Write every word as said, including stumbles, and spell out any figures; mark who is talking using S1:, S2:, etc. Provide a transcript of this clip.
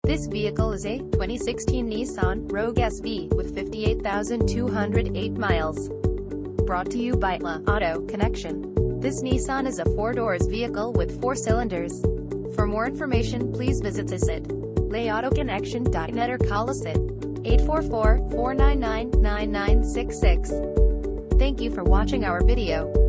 S1: This vehicle is a twenty sixteen Nissan Rogue S V with fifty-eight thousand two hundred eight miles. Brought to you by La Auto Connection. This Nissan is a four-doors vehicle with four cylinders. For more information, please visit us at la auto connection dot net or call us at eight four four, four nine nine, nine nine six six. Thank you for watching our video.